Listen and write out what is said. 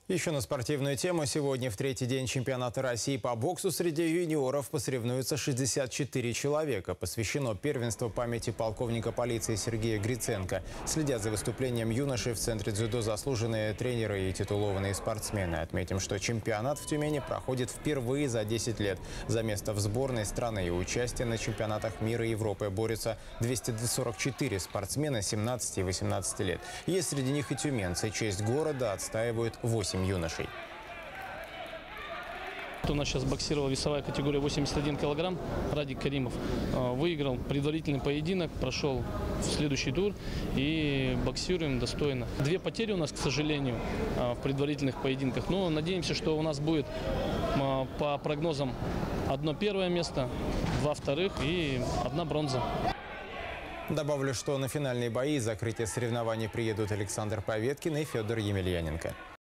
Еще на спортивную тему. Сегодня в третий день чемпионата России по боксу среди юниоров посоревнуются 64 человека. Посвящено первенство памяти полковника полиции Сергея Гриценко. Следят за выступлением юношей в центре дзюдо заслуженные тренеры и титулованные спортсмены. Отметим, что чемпионат в Тюмени проходит впервые за 10 лет. За место в сборной страны и участие на чемпионатах мира и Европы борются 244 спортсмена 17 и 18 лет. Есть среди них и тюменцы. Честь города отстаивают 8 юношей. У нас сейчас боксировала весовая категория 81 килограмм. Радик Каримов выиграл предварительный поединок, прошел в следующий тур и боксируем достойно. 2 потери у нас, к сожалению, в предварительных поединках. Но надеемся, что у нас будет по прогнозам 1 первое место, 2 вторых и 1 бронза. Добавлю, что на финальные бои и закрытие соревнований приедут Александр Поветкин и Федор Емельяненко.